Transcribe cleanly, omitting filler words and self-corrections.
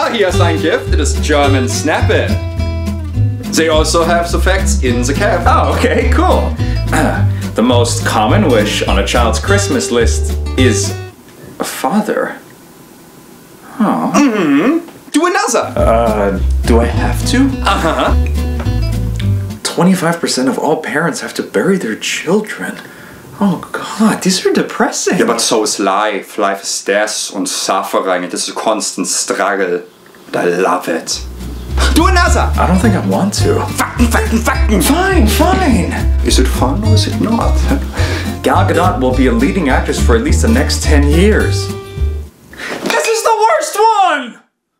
here's ein gift. It is German Snapple. They also have the facts in the cap. Oh, okay, cool. The most common wish on a child's Christmas list is a father. Oh. Do another. Do I have to? 25% Uh-huh. of all parents have to bury their children. Oh God, these are depressing. Yeah, but so is life. Life is death and suffering. It is a constant struggle. But I love it. Do another. I don't think I want to. Fakten. Fine. Is it fun or is it not? Gal Gadot will be a leading actress for at least the next 10 years.